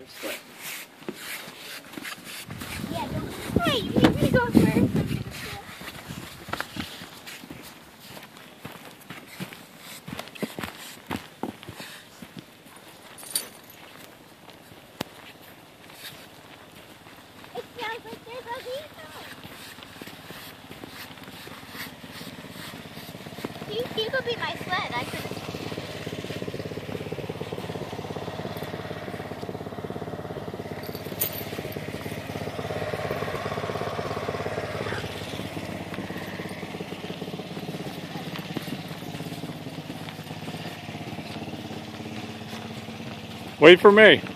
or sled? Yeah, don't. Wait, you need to go first. It sounds like there's a vehicle. You could be my sled. I could. Wait for me.